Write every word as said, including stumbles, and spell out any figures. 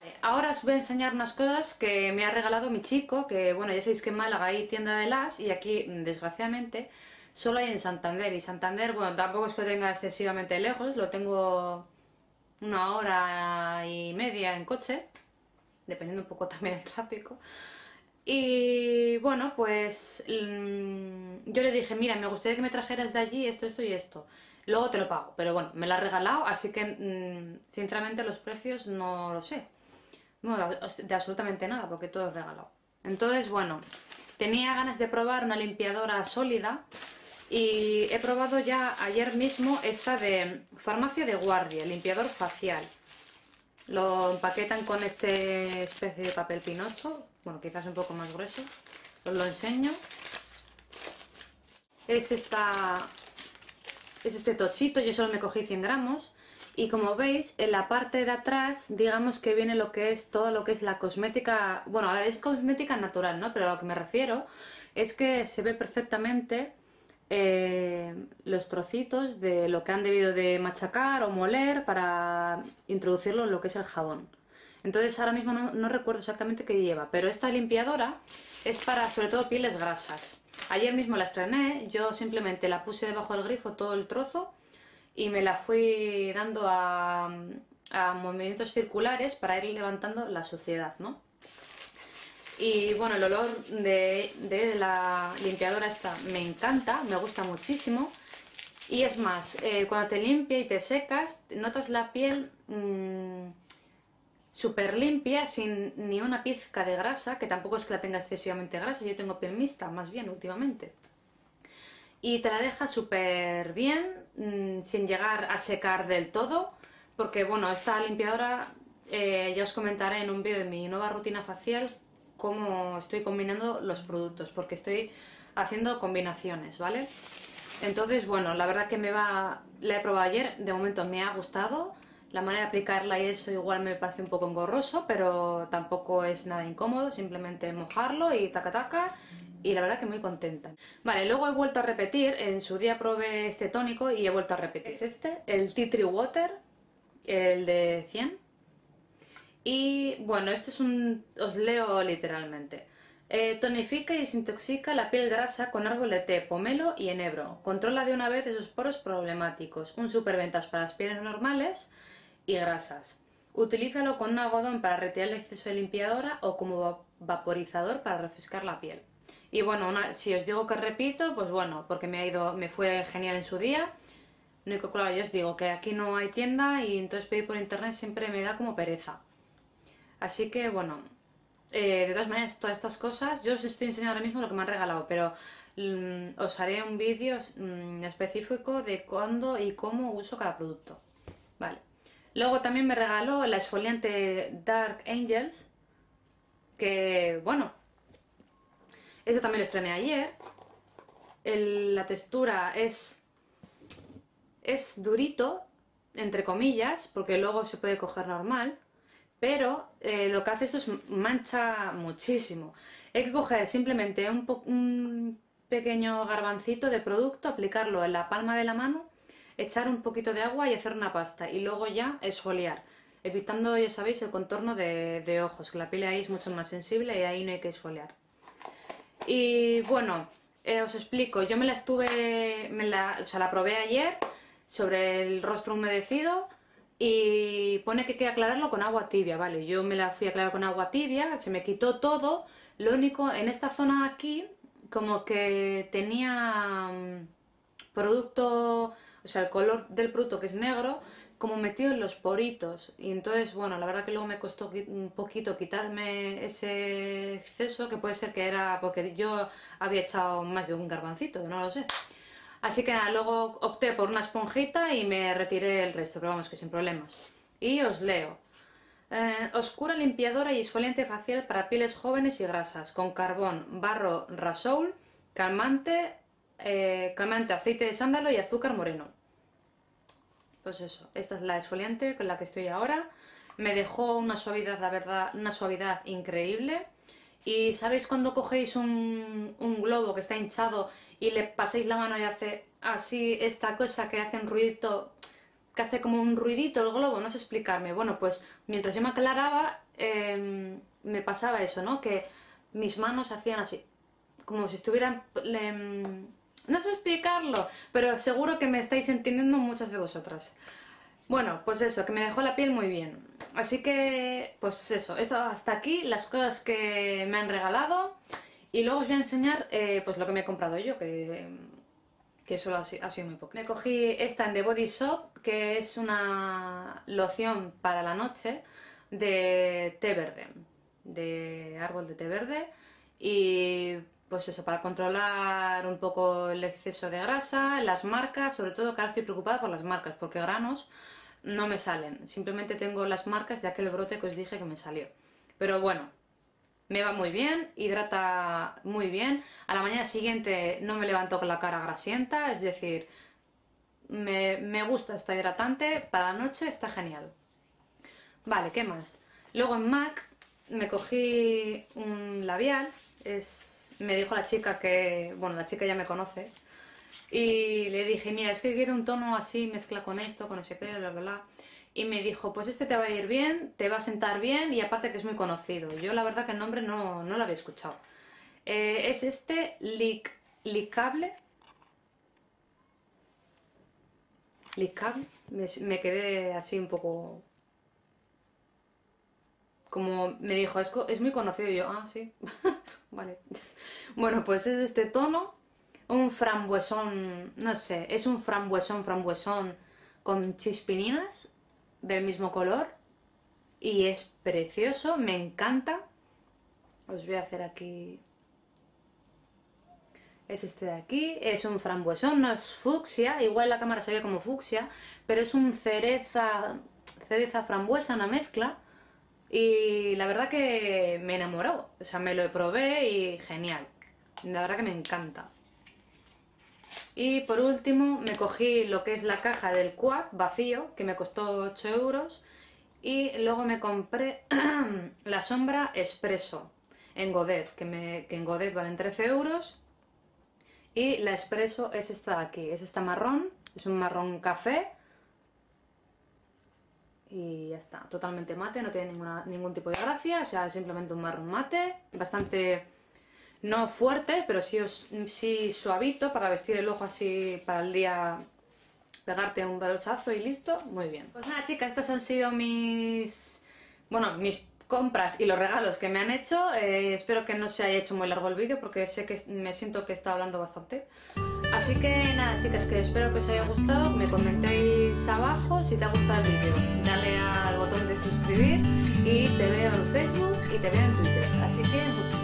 Ahora os voy a enseñar unas cosas que me ha regalado mi chico, que bueno, ya sabéis que en Málaga hay tienda de Lush y aquí, desgraciadamente, solo hay en Santander. Y Santander, bueno, tampoco es que lo tenga excesivamente lejos, lo tengo una hora y media en coche, dependiendo un poco también del tráfico. Y bueno, pues mmm, yo le dije, mira, me gustaría que me trajeras de allí esto, esto y esto. Luego te lo pago, pero bueno, me lo ha regalado, así que mmm, sinceramente los precios no lo sé. No, de absolutamente nada, porque todo es regalado. Entonces, bueno, tenía ganas de probar una limpiadora sólida y he probado ya ayer mismo esta de Farmacia de Guardia, limpiador facial. Lo empaquetan con este especie de papel pinocho, bueno, quizás un poco más grueso. Os lo enseño. Es esta, es este tochito, yo solo me cogí cien gramos. Y como veis, en la parte de atrás, digamos que viene lo que es todo lo que es la cosmética. Bueno, a ver, es cosmética natural, ¿no? Pero a lo que me refiero es que se ve perfectamente eh, los trocitos de lo que han debido de machacar o moler para introducirlo en lo que es el jabón. Entonces ahora mismo no, no recuerdo exactamente qué lleva, pero esta limpiadora es para sobre todo pieles grasas. Ayer mismo la estrené, yo simplemente la puse debajo del grifo todo el trozo y me la fui dando a, a movimientos circulares para ir levantando la suciedad, ¿no? Y bueno, el olor de, de la limpiadora esta me encanta, me gusta muchísimo. Y es más, eh, cuando te limpia y te secas, notas la piel mmm, súper limpia, sin ni una pizca de grasa, que tampoco es que la tenga excesivamente grasa, yo tengo piel mixta, más bien últimamente. Y te la deja súper bien, mmm, sin llegar a secar del todo, porque bueno, esta limpiadora eh, ya os comentaré en un vídeo de mi nueva rutina facial cómo estoy combinando los productos, porque estoy haciendo combinaciones, ¿vale? Entonces, bueno, la verdad que me va, la he probado ayer, de momento me ha gustado, la manera de aplicarla y eso igual me parece un poco engorroso, pero tampoco es nada incómodo, simplemente mojarlo y taca taca, y la verdad que muy contenta. Vale, luego he vuelto a repetir, en su día probé este tónico y he vuelto a repetir. Es este, el Tea Tree Water, el de cien. Y bueno, esto es un... os leo literalmente. Eh, tonifica y desintoxica la piel grasa con árbol de té, pomelo y enebro. Controla de una vez esos poros problemáticos. Un superventas para las pieles normales y grasas. Utilízalo con un algodón para retirar el exceso de limpiadora o como vaporizador para refrescar la piel. Y bueno, una, si os digo que repito, pues bueno, porque me ha ido, me fue genial en su día. No, claro, yo os digo que aquí no hay tienda y entonces pedir por internet siempre me da como pereza. Así que bueno, eh, de todas maneras, todas estas cosas, yo os estoy enseñando ahora mismo lo que me han regalado, pero mmm, os haré un vídeo mmm, específico de cuándo y cómo uso cada producto. Vale. Luego también me regaló la exfoliante Dark Angels, que bueno, eso también lo estrené ayer. El, la textura es, es durito, entre comillas, porque luego se puede coger normal. Pero eh, lo que hace esto es mancha muchísimo. Hay que coger simplemente un, un pequeño garbancito de producto, aplicarlo en la palma de la mano, echar un poquito de agua y hacer una pasta. Y luego ya esfoliar, evitando, ya sabéis, el contorno de, de ojos, que la piel ahí es mucho más sensible y ahí no hay que esfoliar. Y bueno, eh, os explico, yo me la estuve, me la, o sea, la probé ayer sobre el rostro humedecido. Y pone que hay que aclararlo con agua tibia, vale, yo me la fui a aclarar con agua tibia, se me quitó todo, lo único, en esta zona aquí, como que tenía um, producto, o sea, el color del producto que es negro, como metido en los poritos, y entonces, bueno, la verdad que luego me costó un poquito quitarme ese exceso, que puede ser que era porque yo había echado más de un garbancito, no lo sé. Así que nada, luego opté por una esponjita y me retiré el resto, pero vamos que sin problemas. Y os leo. Eh, oscura limpiadora y exfoliante facial para pieles jóvenes y grasas, con carbón, barro rasoul, calmante, eh, calmante aceite de sándalo y azúcar moreno. Pues eso, esta es la exfoliante con la que estoy ahora. Me dejó una suavidad, la verdad, una suavidad increíble. Y ¿sabéis cuando cogéis un, un globo que está hinchado y le pasáis la mano y hace así esta cosa que hace un ruidito, que hace como un ruidito el globo? No sé explicarme. Bueno, pues mientras yo me aclaraba, eh, me pasaba eso, ¿no? Que mis manos hacían así, como si estuvieran... Le, no sé explicarlo, pero seguro que me estáis entendiendo muchas de vosotras. Bueno, pues eso, que me dejó la piel muy bien. Así que, pues eso, esto hasta aquí, las cosas que me han regalado. Y luego os voy a enseñar eh, pues lo que me he comprado yo, que, que solo ha sido, ha sido muy poco. Me cogí esta en The Body Shop, que es una loción para la noche de té verde, de árbol de té verde. Y pues eso, para controlar un poco el exceso de grasa, las marcas, sobre todo que ahora estoy preocupada por las marcas, porque granos no me salen. Simplemente tengo las marcas de aquel brote que os dije que me salió. Pero bueno, me va muy bien, hidrata muy bien. A la mañana siguiente no me levanto con la cara grasienta, es decir, me, me gusta, está hidratante. Para la noche está genial. Vale, ¿qué más? Luego en MAC me cogí un labial. Es, me dijo la chica que... Bueno, la chica ya me conoce. Y le dije, mira, es que quiero un tono así, mezcla con esto, con ese pelo, bla, bla, bla. Y me dijo, pues este te va a ir bien, te va a sentar bien y aparte que es muy conocido. Yo la verdad que el nombre no, no lo había escuchado. Eh, es este Lic, Licable. Licable. Me, me quedé así un poco... Como me dijo, es, es muy conocido. Y yo, ah, sí. Vale. Bueno, pues es este tono. Un frambuesón, no sé, es un frambuesón, frambuesón con chispininas del mismo color y es precioso, me encanta. Os voy a hacer aquí, es este de aquí, es un frambuesón, no es fucsia, igual la cámara se ve como fucsia, pero es un cereza, cereza frambuesa, una mezcla y la verdad que me enamoró, o sea, me lo probé y genial, la verdad que me encanta. Y por último me cogí lo que es la caja del Quad vacío, que me costó ocho euros. Y luego me compré la sombra Espresso en Godet, que, me, que en Godet valen trece euros. Y la Espresso es esta de aquí, es esta marrón, es un marrón café. Y ya está, totalmente mate, no tiene ninguna, ningún tipo de gracia, o sea, es simplemente un marrón mate, bastante... No fuerte, pero sí, sí suavito para vestir el ojo así para el día, pegarte un brochazo y listo, muy bien. Pues nada chicas, estas han sido mis, bueno, mis compras y los regalos que me han hecho. Eh, espero que no se haya hecho muy largo el vídeo porque sé que me siento que he estado hablando bastante. Así que nada chicas, que espero que os haya gustado, me comentéis abajo si te ha gustado el vídeo. Dale al botón de suscribir y te veo en Facebook y te veo en Twitter. Así que muchas